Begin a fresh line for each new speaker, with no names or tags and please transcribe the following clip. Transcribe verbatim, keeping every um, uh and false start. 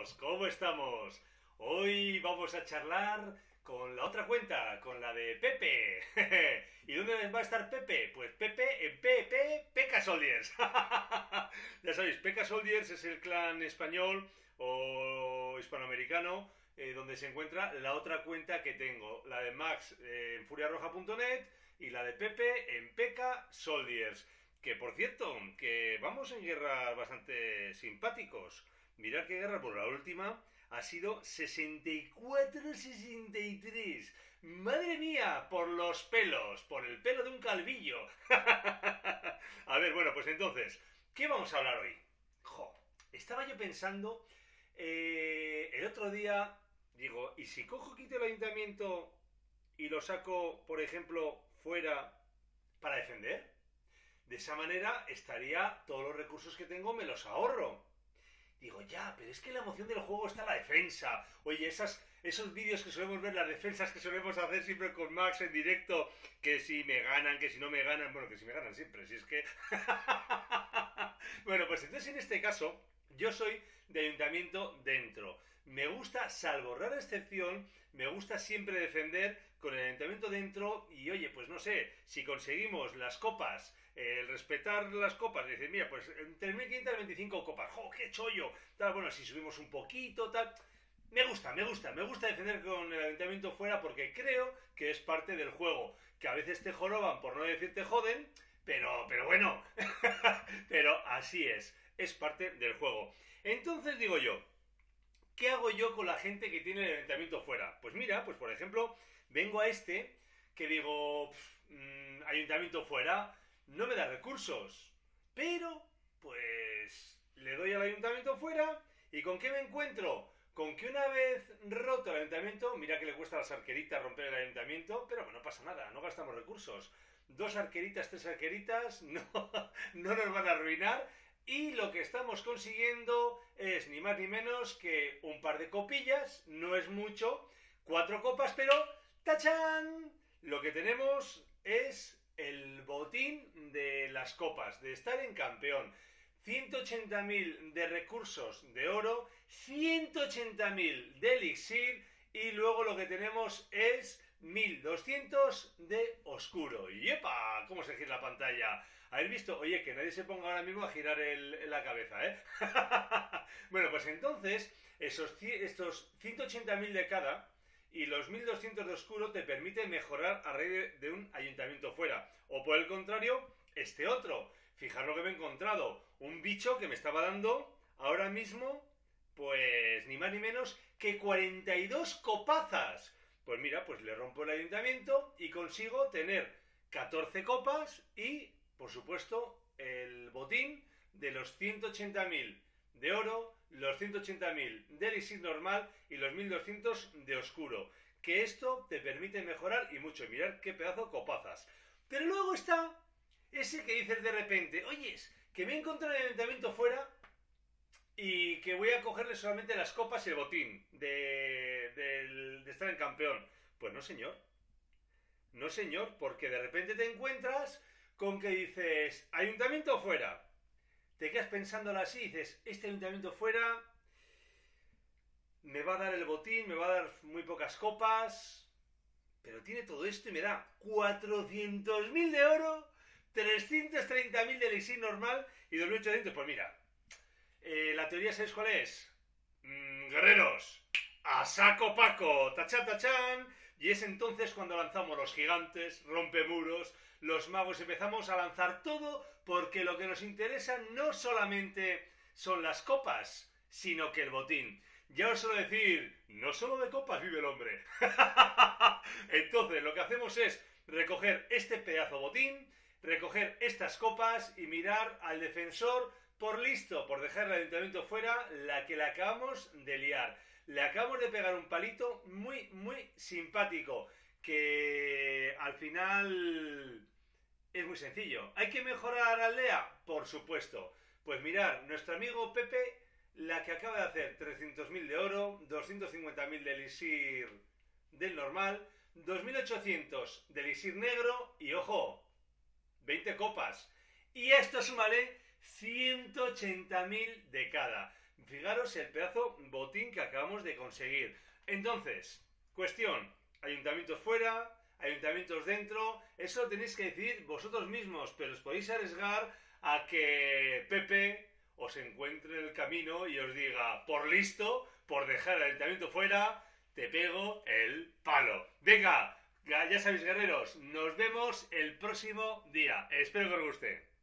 amigos, ¿cómo estamos? Hoy vamos a charlar con la otra cuenta, con la de Pepe. ¿Y dónde va a estar Pepe? Pues Pepe en P P P K Soldiers. Ya sabéis, P K Soldiers es el clan español o hispanoamericano eh, donde se encuentra la otra cuenta que tengo, la de Max eh, en furia roja punto net y la de Pepe en P K Soldiers. Que por cierto, que vamos en guerras bastante simpáticos. Mirad qué guerra, por la última ha sido sesenta y cuatro sesenta y tres. ¡Madre mía! Por los pelos, por el pelo de un calvillo. A ver, bueno, pues entonces, ¿qué vamos a hablar hoy? Jo, estaba yo pensando, eh, el otro día, digo, ¿y si cojo, quito el ayuntamiento y lo saco, por ejemplo, fuera para defender? De esa manera estaría, todos los recursos que tengo me los ahorro. Digo, ya, pero es que la emoción del juego está en la defensa. Oye, esas, esos vídeos que solemos ver, las defensas que solemos hacer siempre con Max en directo, que si me ganan, que si no me ganan, bueno, que si me ganan siempre, si es que... Bueno, pues entonces en este caso, yo soy de ayuntamiento dentro. Me gusta, salvo rara excepción, me gusta siempre defender con el ayuntamiento dentro y, oye, pues no sé, si conseguimos las copas, eh, el respetar las copas, decir, mira, pues entre mil quinientas y veinticinco copas, ¡jo, qué chollo! Tal, bueno, si subimos un poquito, tal... Me gusta, me gusta, me gusta defender con el ayuntamiento fuera porque creo que es parte del juego, que a veces te joroban, por no decir te joden, pero, pero bueno, pero así es, es parte del juego. Entonces digo yo, ¿qué hago yo con la gente que tiene el ayuntamiento fuera? Pues mira, pues por ejemplo, vengo a este que digo, pff, mmm, ayuntamiento fuera, no me da recursos, pero pues le doy al ayuntamiento fuera y ¿con qué me encuentro? Con que una vez roto el ayuntamiento, mira que le cuesta a las arqueritas romper el ayuntamiento, pero bueno, no pasa nada, no gastamos recursos. Dos arqueritas, tres arqueritas, no, no nos van a arruinar. Y lo que estamos consiguiendo es ni más ni menos que un par de copillas, no es mucho, cuatro copas, pero ¡tachán! Lo que tenemos es el botín de las copas, de estar en campeón. ciento ochenta mil de recursos de oro, ciento ochenta mil de elixir y luego lo que tenemos es mil doscientos de oscuro. ¡Y ¡epa! ¿Cómo se gira la pantalla? ¿Habéis visto? Oye, que nadie se ponga ahora mismo a girar el, la cabeza, ¿eh? Bueno, pues entonces, esos, estos ciento ochenta mil de cada y los mil doscientos de oscuro te permiten mejorar a raíz de, de un ayuntamiento fuera. O por el contrario, este otro. Fijaros lo que me he encontrado. Un bicho que me estaba dando ahora mismo, pues ni más ni menos que cuarenta y dos copazas. Pues mira, pues le rompo el ayuntamiento y consigo tener catorce copas y, por supuesto, el botín de los ciento ochenta mil de oro, los ciento ochenta mil de elixir normal y los mil doscientos de oscuro. Que esto te permite mejorar y mucho. Mirad qué pedazo de copazas. Pero luego está ese que dices de repente, oyes, que me he encontrado en el ayuntamiento fuera y que voy a cogerle solamente las copas y el botín de, de, de estar en campeón. Pues no, señor. No, señor, porque de repente te encuentras con que dices, ayuntamiento fuera. Te quedas pensándolo así y dices, este ayuntamiento fuera me va a dar el botín, me va a dar muy pocas copas, pero tiene todo esto y me da cuatrocientos mil de oro, trescientos treinta mil de elixir normal y dos mil ochocientos. Pues mira, eh, la teoría, ¿sabéis cuál es? Mm, guerreros, a saco paco, tachán, tachán. Y es entonces cuando lanzamos los gigantes, rompemuros, los magos, empezamos a lanzar todo porque lo que nos interesa no solamente son las copas, sino que el botín. Ya os suelo decir, no solo de copas vive el hombre. Entonces lo que hacemos es recoger este pedazo botín, recoger estas copas y mirar al defensor por listo, por dejar el ayuntamiento fuera, la que le acabamos de liar. Le acabamos de pegar un palito muy, muy simpático, que al final es muy sencillo. ¿Hay que mejorar aldea? Por supuesto. Pues mirar, nuestro amigo Pepe, la que acaba de hacer trescientos mil de oro, doscientos cincuenta mil de elixir del normal, dos mil ochocientos de elixir negro y, ojo, veinte copas. Y a esto súmale ciento ochenta mil de cada. Fijaros el pedazo botín que acabamos de conseguir. Entonces, cuestión, ayuntamientos fuera, ayuntamientos dentro, eso lo tenéis que decidir vosotros mismos, pero os podéis arriesgar a que Pepe os encuentre en el camino y os diga, por listo, por dejar el ayuntamiento fuera, te pego el palo. Venga, ya sabéis, guerreros, nos vemos el próximo día. Espero que os guste.